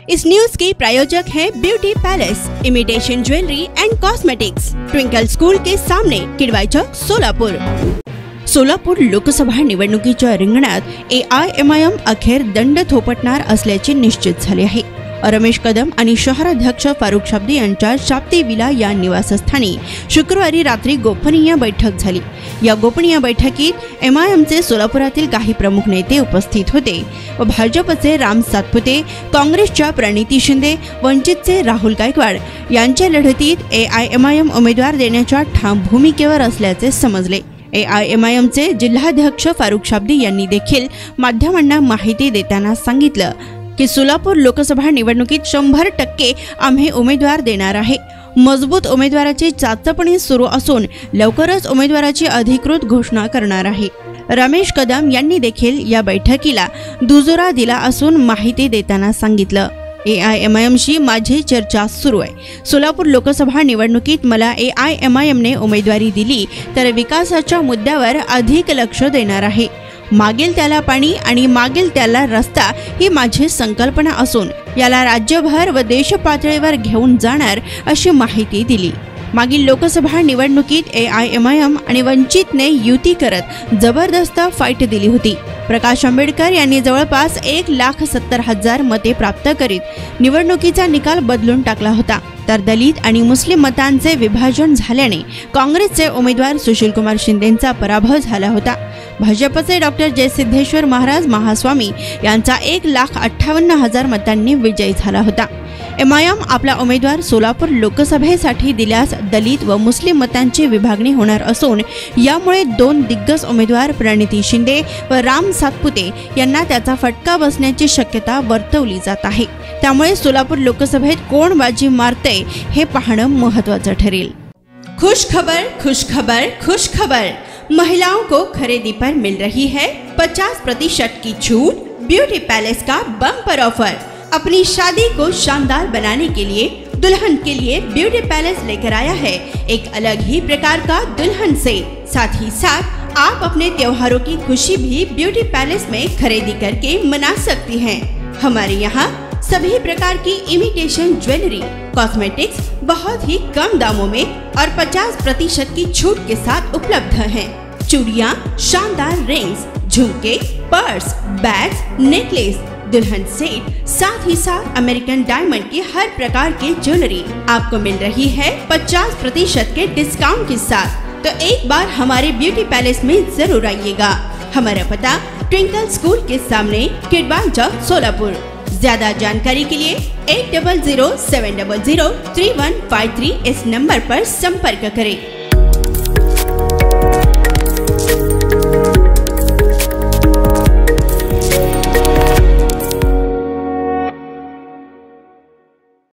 इस news के प्रायोजक हैं beauty palace, imitation jewellery and cosmetics, twinkle school के सामने, किडवाई चौक, सोलापूर। सोलापूर लोकसभा निवडणुकीच्या रिंगणात AIMIM अखेर दंड थोपटणार असल्याचे निश्चित झाले आहे। रमेश कदम आणि शहराध्यक्ष फारुख शाब्दी यांच्या शाब्दी विला या निवासस्थानी शुक्रवारी रात्री गोपनीय बैठक झाली। या गोपनीय बैठकीत MIMचे सोलापुरातील काही प्रमुख नेते उपस्थित होते व भाजपचे राम सातपुते, काँग्रेसच्या प्रणिती शिंदे, वंचितचे राहुल गायकवाड यांच्या लढतीत AIMIM उमेदवार देण्याच्या ठाम भूमिकेवर असल्याचे समजले। AIMIMचे जिल्हाध्यक्ष फारुख शाब्दी यांनी देखील माध्यमांना माहिती देताना सांगितलं की सोलापूर लोकसभा निवडणुकीत 100% आम्ही उमेदवार देणार आहे। मजबूत उमेदवाराची चाचपणी सुरू असून लवकरच उमेदवाराची अधिकृत घोषणा करणार आहे। रमेश कदम यांनी देखील या बैठकीला दुजोरा दिला असून माहिती देताना सांगितलं, AIMIMशी माझी चर्चा सुरू आहे। सोलापूर लोकसभा निवडणुकीत मला AIMIMने उमेदवारी दिली तर विकासाच्या मुद्द्यावर अधिक लक्ष देणार आहे। मागेल त्याला पाणी आणि मागेल त्याला रस्ता ही माझी संकल्पना असून याला राज्यभर व देश पातळीवर घेऊन जाणार अशी माहिती दिली। मागील लोकसभा निवडणुकीत AIMIM आणि वंचितने युती करत जबरदस्त फाईट दिली होती। प्रकाश आंबेडकर यांनी जवळपास 1,70,000 मते प्राप्त करीत निवडणुकीचा निकाल बदलून टाकला होता, तर दलित आणि मुस्लिम मतांचे विभाजन झाल्याने काँग्रेसचे उमेदवार सुशीलकुमार शिंदेंचा पराभव झाला होता। भाजपचे डॉक्टर जयसिद्धेश्वर महाराज महास्वामी यांचा 1,58,000 मतांनी विजय झाला होता। MIM आपला उमेदवार सोलापूर लोकसभेसाठी दिल्यास दलित व मुस्लिम मतांची विभागणी होणार असून यामुळे 2 दिग्गज उमेदवार प्रणिती शिंदे व राम सातपुते यांना त्याचा फटका बसण्याची शक्यता वर्तवली जात आहे। त्यामुळे सोलापूर लोकसभेत कोण बाजी मारते हे पाहणं महत्त्वाचं ठरेल। खुश खबर, महिलाओं को खरीदी पर मिल रही है 50% की छूट। ब्यूटी पैलेस का बम्पर ऑफर। अपनी शादी को शानदार बनाने के लिए दुल्हन के लिए ब्यूटी पैलेस लेकर आया है एक अलग ही प्रकार का दुल्हन सेट। साथ ही साथ आप अपने त्योहारों की खुशी भी ब्यूटी पैलेस में खरीदी करके मना सकती हैं। हमारे यहाँ सभी प्रकार की इमिटेशन ज्वेलरी, कॉस्मेटिक्स बहुत ही कम दामों में और 50% की छूट के साथ उपलब्ध हैं। चूड़ियाँ, शानदार रिंग्स, झुमके, पर्स, बैग्स, नेकलेस, दुल्हन सेट, साथ ही साथ अमेरिकन डायमंड की हर प्रकार की ज्वेलरी आपको मिल रही है 50% के डिस्काउंट के साथ। तो एक बार हमारे ब्यूटी पैलेस में जरूर आइएगा। हमारा पता ट्विंकल स्कूल के सामने, किडवाई चौक, सोलापुर। ज्यादा जानकारी के लिए 8007003153 इस नंबर पर संपर्क करें।